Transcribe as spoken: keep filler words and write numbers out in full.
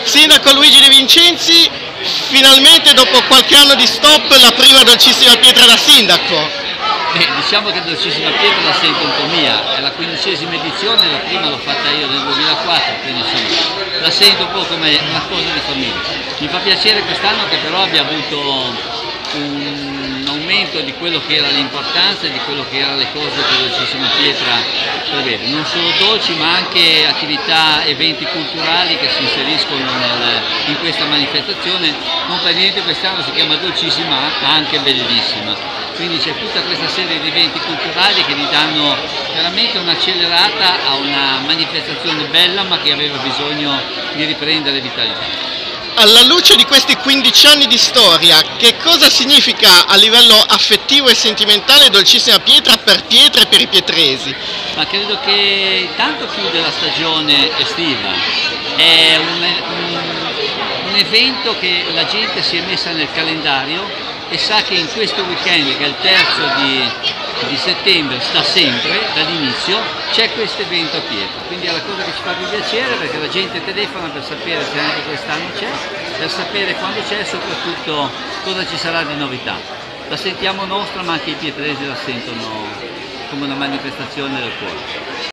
Sindaco Luigi De Vincenzi, finalmente dopo qualche anno di stop la prima dolcissima pietra da sindaco. Eh, diciamo che Dolcissima Pietra la sento un po' mia, è la quindicesima edizione, la prima l'ho fatta io nel duemilaquattro, quindi insomma la sento un po' come una cosa di famiglia. Mi fa piacere quest'anno che però abbia avuto un aumento di quello che era l'importanza e di quello che erano le cose che Dolcissima Pietra prevede, non solo dolci ma anche attività, eventi culturali che si inseriscono nel, in questa manifestazione. Non per niente quest'anno si chiama Dolcissima ma anche Bellissima. Quindi c'è tutta questa serie di eventi culturali che gli danno veramente un'accelerata a una manifestazione bella ma che aveva bisogno di riprendere vitalità. Alla luce di questi quindici anni di storia, che cosa significa a livello affettivo e sentimentale Dolcissima Pietra per Pietra e per i pietresi? Ma credo che tanto più della stagione estiva, è un, un, un evento che la gente si è messa nel calendario e sa che in questo weekend, che è il terzo di, di settembre, sta sempre, dall'inizio, c'è questo evento a Pietra. Quindi è la cosa che ci fa più piacere perché la gente telefona per sapere se anche quest'anno c'è, per sapere quando c'è e soprattutto cosa ci sarà di novità. La sentiamo nostra ma anche i pietresi la sentono come una manifestazione del cuore.